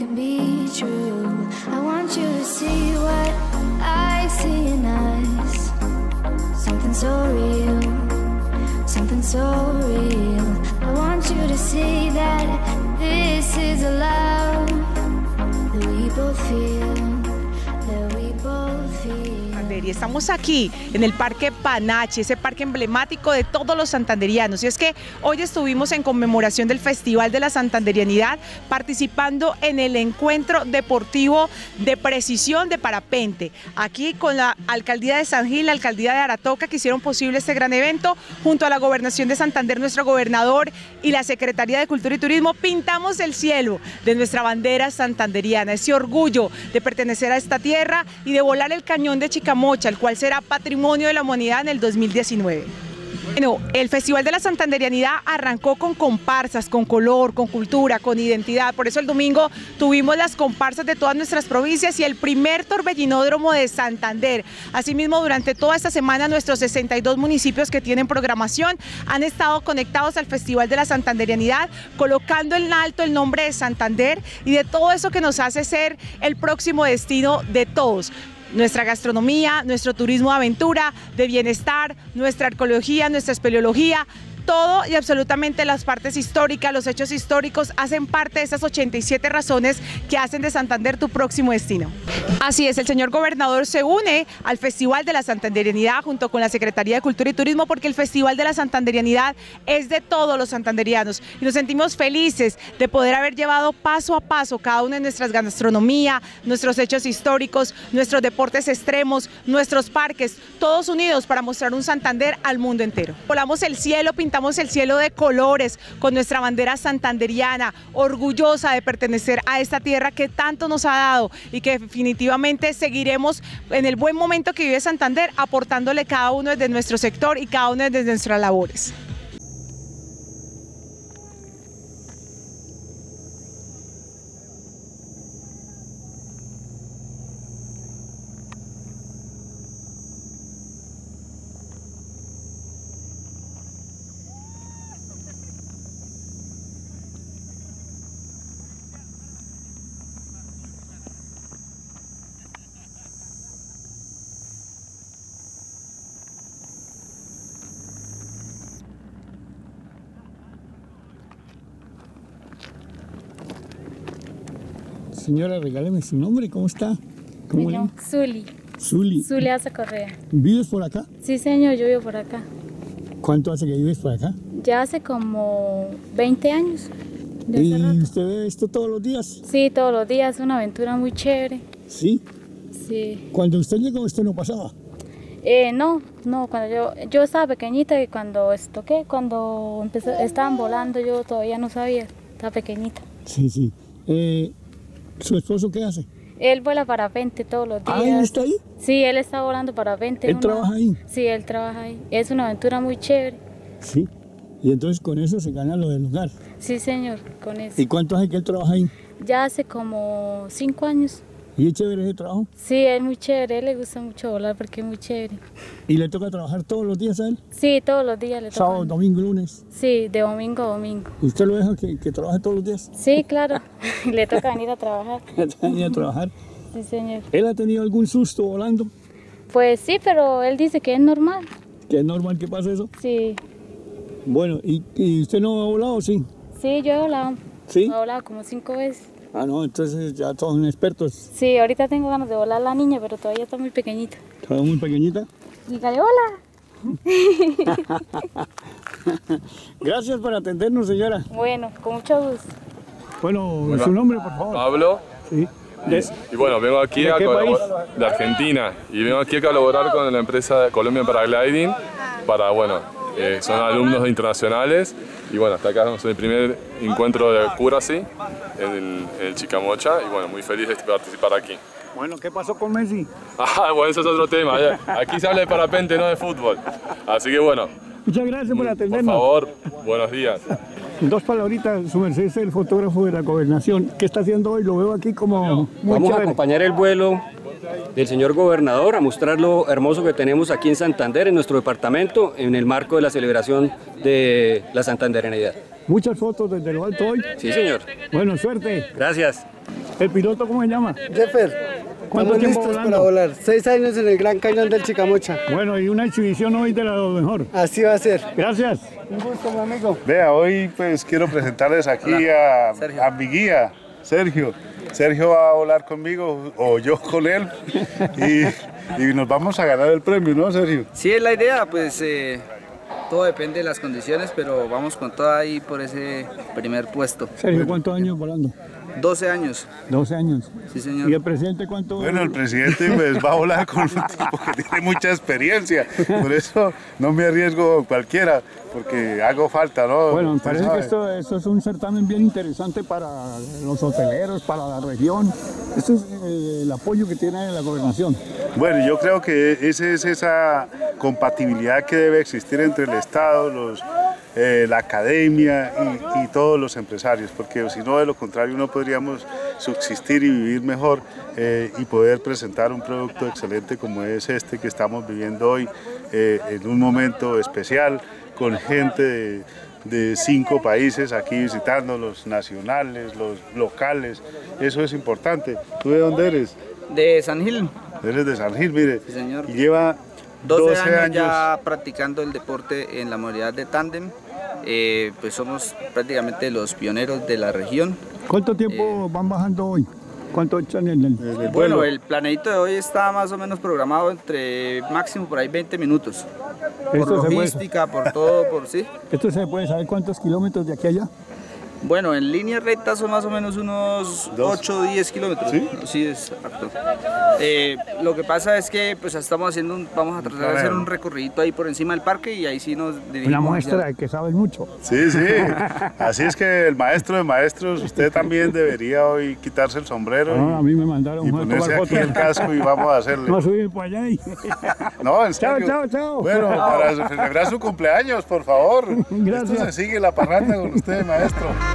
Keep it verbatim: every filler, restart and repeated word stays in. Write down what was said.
can be true. I want you to see what I see in us. Something so real, something so real. I want you to see that this is a love that we both feel, that we both feel. Y estamos aquí en el Parque Panache, ese parque emblemático de todos los santanderianos. Y es que hoy estuvimos en conmemoración del Festival de la Santanderianidad, participando en el encuentro deportivo de precisión de parapente. Aquí con la Alcaldía de San Gil, la Alcaldía de Aratoca, que hicieron posible este gran evento, junto a la Gobernación de Santander, nuestro gobernador, y la Secretaría de Cultura y Turismo, pintamos el cielo de nuestra bandera santanderiana, ese orgullo de pertenecer a esta tierra y de volar el cañón de Chicamocha, el cual será Patrimonio de la Humanidad en el dos mil diecinueve. Bueno, el Festival de la Santanderianidad arrancó con comparsas, con color, con cultura, con identidad. Por eso el domingo tuvimos las comparsas de todas nuestras provincias y el primer torbellinódromo de Santander. Asimismo, durante toda esta semana nuestros sesenta y dos municipios que tienen programación han estado conectados al Festival de la Santanderianidad, colocando en alto el nombre de Santander y de todo eso que nos hace ser el próximo destino de todos. Nuestra gastronomía, nuestro turismo de aventura, de bienestar, nuestra arqueología, nuestra espeleología, todo y absolutamente las partes históricas, los hechos históricos hacen parte de esas ochenta y siete razones que hacen de Santander tu próximo destino. Así es, el señor gobernador se une al Festival de la Santanderianidad junto con la Secretaría de Cultura y Turismo, porque el Festival de la Santanderianidad es de todos los santanderianos y nos sentimos felices de poder haber llevado paso a paso cada una de nuestras gastronomía, nuestros hechos históricos, nuestros deportes extremos, nuestros parques, todos unidos para mostrar un Santander al mundo entero. Volamos el cielo, pintamos el cielo de colores con nuestra bandera santanderiana, orgullosa de pertenecer a esta tierra que tanto nos ha dado y que definitivamente seguiremos en el buen momento que vive Santander, aportándole cada uno desde nuestro sector y cada uno desde nuestras labores. Señora, regáleme su nombre, ¿cómo está? ¿Cómo Me llamo Zuli. Zuli. Zuli Asa Correa. ¿Vives por acá? Sí, señor, yo vivo por acá. ¿Cuánto hace que vives por acá? Ya hace como veinte años. De ¿Y hace rato. usted ve esto todos los días? Sí, todos los días, es una aventura muy chévere. ¿Sí? Sí. Cuando usted llegó esto no pasaba. Eh, no, no, cuando yo, yo estaba pequeñita y cuando esto, ¿qué? Cuando empezó, estaban volando yo todavía no sabía, estaba pequeñita. Sí, sí. Eh, ¿Su esposo qué hace? Él vuela parapente todos los días. ¿Ah, él está ahí? Sí, él está volando parapente. ¿Él una... trabaja ahí? Sí, él trabaja ahí. Es una aventura muy chévere. Sí. Y entonces con eso se gana lo del hogar. Sí, señor, con eso. ¿Y cuánto hace que él trabaja ahí? Ya hace como cinco años. ¿Y es chévere ese trabajo? Sí, es muy chévere, a él le gusta mucho volar porque es muy chévere. ¿Y le toca trabajar todos los días a él? Sí, todos los días le toca. Sábado, domingo, lunes. Sí, de domingo a domingo. ¿Usted lo deja que, que trabaje todos los días? Sí, claro, le toca venir a trabajar. ¿Venir a trabajar? Sí, señor. ¿Él ha tenido algún susto volando? Pues sí, pero él dice que es normal. ¿Que es normal que pase eso? Sí. Bueno, ¿y, y usted no ha volado, sí? Sí, yo he volado. ¿Sí? He volado como cinco veces. Ah, no, entonces ya todos son expertos. Sí, ahorita tengo ganas de volar la niña, pero todavía está muy pequeñita. ¿Está muy pequeñita? Dígale hola. Gracias por atendernos, señora. Bueno, con mucho gusto. Bueno, su nombre, por favor. Pablo. Sí. De, Y bueno, vengo aquí ¿De a qué país? colaborar, de Argentina, y vengo aquí a colaborar con la empresa Colombia Paragliding para, bueno, eh, son alumnos internacionales y bueno, hasta acá es el primer encuentro de Curaçao en el, en el Chicamocha y bueno, muy feliz de participar aquí. Bueno, ¿qué pasó con Messi? Ah, bueno, eso es otro tema, ya. Aquí se habla de parapente, no de fútbol, así que bueno. Muchas gracias por atendernos. Por favor, buenos días. Dos palabritas, su merced es el fotógrafo de la gobernación. ¿Qué está haciendo hoy? Lo veo aquí como muy Vamos chévere. a acompañar el vuelo del señor gobernador a mostrar lo hermoso que tenemos aquí en Santander, en nuestro departamento, en el marco de la celebración de la Santanderianidad. Muchas fotos desde lo alto hoy. Sí, señor. Bueno, suerte. Gracias. ¿El piloto cómo se llama? Jeffer. ¿Cuánto Estamos tiempo listos volando? para volar. Seis años en el Gran Cañón del Chicamocha. Bueno, y una exhibición hoy de la mejor. Así va a ser. Gracias. Un gusto, mi amigo. Vea, hoy pues quiero presentarles aquí a, a mi guía, Sergio. Sergio va a volar conmigo o yo con él y, y nos vamos a ganar el premio, ¿no, Sergio? Sí, es la idea, pues eh, todo depende de las condiciones, pero vamos con todo ahí por ese primer puesto. Sergio, ¿cuántos años volando? doce años. doce años. Sí, señor. ¿Y el presidente cuánto? Bueno, el presidente pues va a volar con un tipo que tiene mucha experiencia, por eso no me arriesgo con cualquiera, porque hago falta, ¿no? Bueno, me Usted parece sabe. que esto, esto es un certamen bien interesante para los hoteleros, para la región. Esto es eh, el apoyo que tiene la gobernación. Bueno, yo creo que esa es esa compatibilidad que debe existir entre el Estado, los, eh, la academia y, y todos los empresarios, porque si no, de lo contrario, no podríamos subsistir y vivir mejor eh, y poder presentar un producto excelente como es este que estamos viviendo hoy eh, en un momento especial con gente de, de cinco países aquí visitando, los nacionales, los locales. Eso es importante. ¿Tú de dónde eres? De San Gil. Eres de San Gil, mire. Sí, señor. Y lleva doce, doce años, años ya practicando el deporte en la modalidad de tándem. Eh, pues somos prácticamente los pioneros de la región. ¿Cuánto tiempo van bajando hoy? ¿Cuánto echan en el, el Bueno, vuelo. el planeito de hoy está más o menos programado entre máximo por ahí veinte minutos. Por Esto se puede- logística, por todo, por sí. ¿Esto se puede saber cuántos kilómetros de aquí a allá? Bueno, en línea recta son más o menos unos Dos. ocho o diez kilómetros. ¿Sí? Sí, exacto. Eh, lo que pasa es que pues estamos haciendo un, vamos a tratar de hacer un recorrido ahí por encima del parque y ahí sí nos dirigimos. Una muestra hacia- de que sabes mucho. Sí, sí. Así es que el maestro de maestros, usted también debería hoy quitarse el sombrero No, a y, mí me mandaron y a ponerse tomar aquí el fotos. casco y vamos a hacerle. Vamos a subir por allá y... No, en Chao, serio. chao, chao. Bueno, para celebrar su cumpleaños, por favor. Gracias. Esto se sigue la parranda con usted, maestro.